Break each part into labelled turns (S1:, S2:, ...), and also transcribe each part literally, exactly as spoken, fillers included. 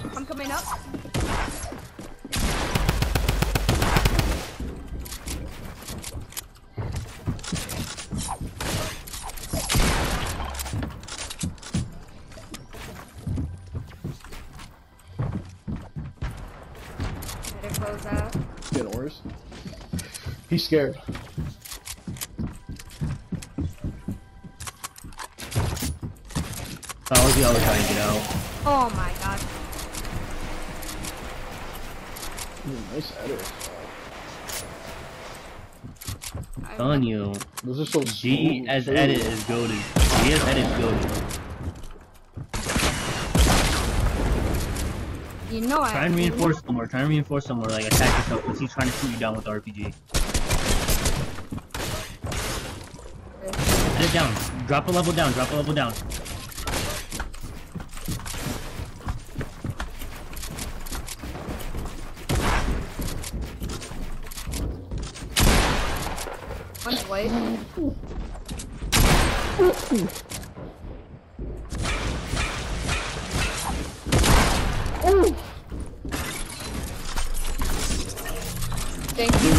S1: I'm coming up. Better close out.
S2: Getting worse. He's scared.
S3: Oh, is he always trying to get out?
S1: Oh my god.
S2: Ooh, nice edit.
S3: I'm telling you.
S2: Those are so
S3: G
S2: smooth,
S3: as
S2: too.
S3: edit is goated. G as edit is goated.
S1: You know I
S3: Try and reinforce somewhere. Try and reinforce somewhere. Like attack yourself because he's trying to shoot you down with the R P G. Edit down. Drop a level down. Drop a level down.
S1: One's white.
S2: Oh!
S1: Thank you.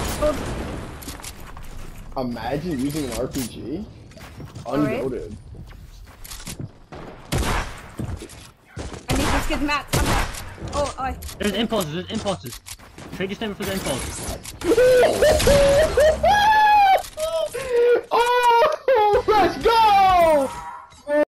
S2: Imagine using an R P G. Unloaded.
S1: I need this kid's mats. I'm back. Oh, I.
S3: There's impulses. There's impulses. Trade your stamina for the impulse.
S2: Oh, let's go!